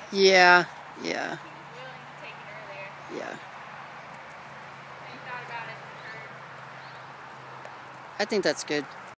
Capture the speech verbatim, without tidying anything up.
Yeah, yeah, He was willing to take it earlier. yeah. And he thought about it and heard. I think that's good.